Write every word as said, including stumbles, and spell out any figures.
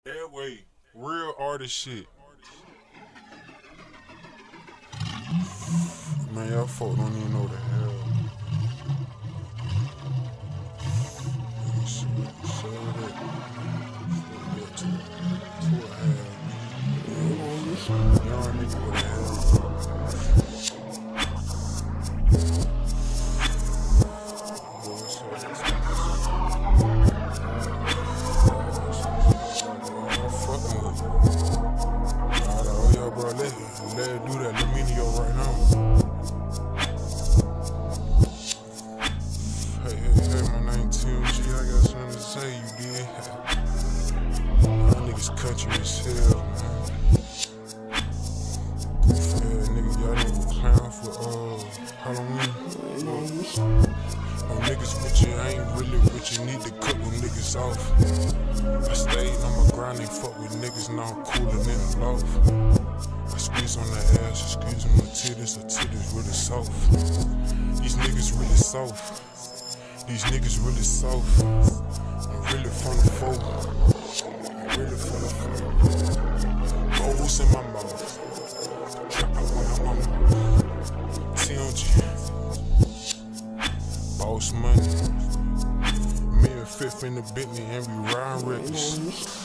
That way, real artist shit. Man, y'all folk don't even know the hell. Nigga, shit, show that. Get to, to a hell. Y'all nigga with a hell. Let it do that, let me know right now. Hey, hey, hey, my name T M G, I got something to say, you did. Y'all niggas country as hell, man. Yeah, nigga, y'all niggas clown for uh, Halloween. No niggas with you, I ain't really with you, need to cut them niggas off. I stayed on my grind, ain't fuck with niggas, now I'm coolin' in the loft. I squeeze on the ass, excuse me, my titties, her titties really soft. These niggas really soft. These niggas really soft. I'm really from the folk. I'm really from the folk. Goals in my mouth. Trap out on my mama. T M G. Boss money. Me and Fifth in the Bentley and we riding reckless.